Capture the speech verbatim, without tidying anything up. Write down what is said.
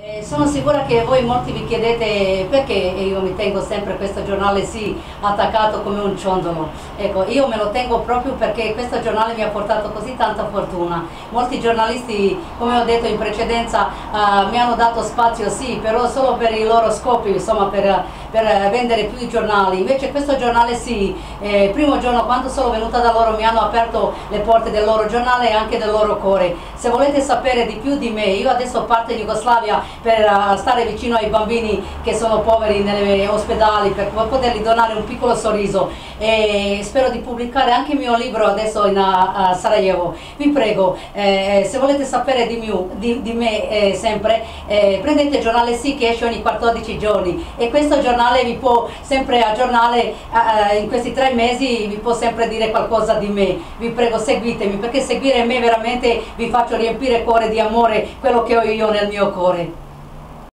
Eh, sono sicura che voi molti vi chiedete perché io mi tengo sempre questo giornale sì attaccato come un ciondolo. Ecco, io me lo tengo proprio perché questo giornale mi ha portato così tanta fortuna. Molti giornalisti, come ho detto in precedenza, uh, mi hanno dato spazio sì, però solo per i loro scopi, insomma per, per vendere più i giornali. Invece questo giornale sì, eh, primo giorno quando sono venuta da loro mi hanno aperto le porte del loro giornale e anche del loro cuore. Se volete sapere di più di me, io adesso parto in Jugoslavia per uh, stare vicino ai bambini che sono poveri negli ospedali, per potergli donare un piccolo sorriso, e spero di pubblicare anche il mio libro adesso in, uh, a Sarajevo. Vi prego, eh, se volete sapere di, mio, di, di me eh, sempre, eh, prendete il giornale sì che esce ogni quattordici giorni, e questo giornale vi può sempre aggiornare uh, in questi tre mesi, vi può sempre dire qualcosa di me. Vi prego, seguitemi, perché seguire me veramente vi faccio riempire il cuore di amore, quello che ho io nel mio cuore.